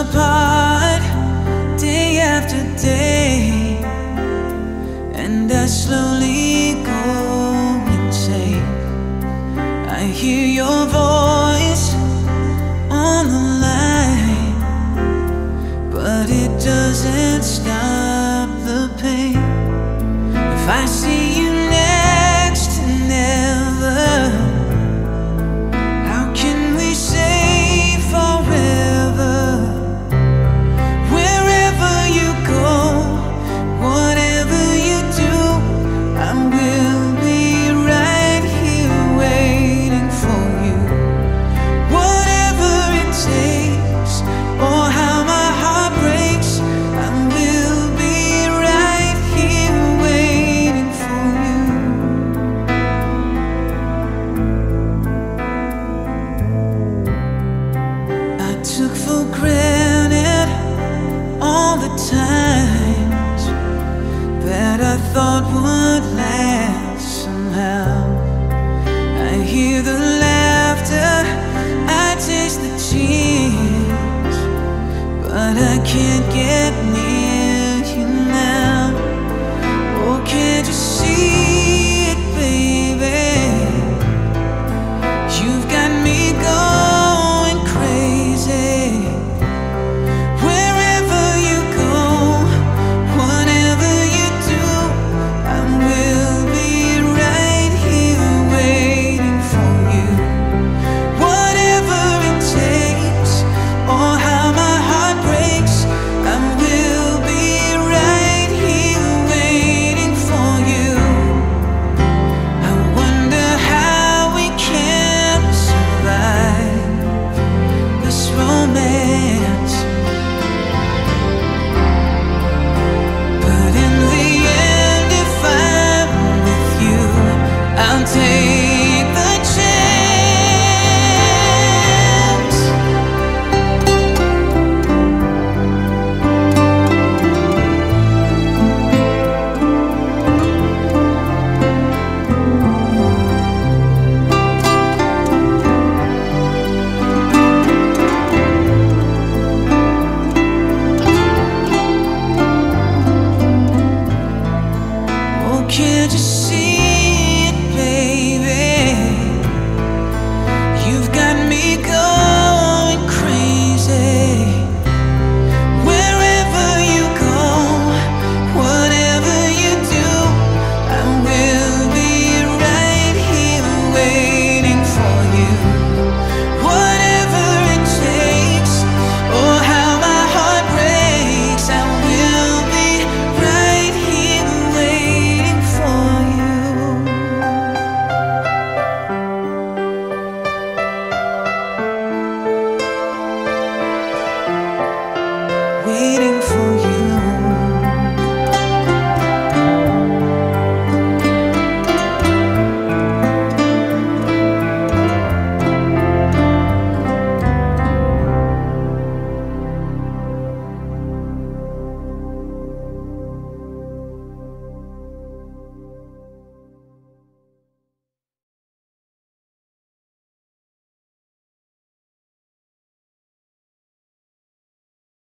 apart day after day, and I slowly go insane. I hear your voice on the line, but it doesn't stop the pain. If I see you next to never, how can we say forever? Wherever you go, whatever you do, I will be right here waiting for you. Whatever it takes, or how my heart breaks, I will be right here waiting for you. I took for granted all the times that I thought would last somehow. I hear the laughter, I taste the tears, but I can't get near you now. Oh, can't you see it, baby? You've got me going crazy. Wherever you go, whatever you do, I will be right here waiting for you. Whatever it takes, or how my heart breaks, I will be right here waiting for you. I wonder how we can survive this romance, but in the end, if I'm with you, I'll take the chance. Oh, can't you see it, baby? You've got me going crazy. Wherever you go, whatever you do, I will be right here waiting for you.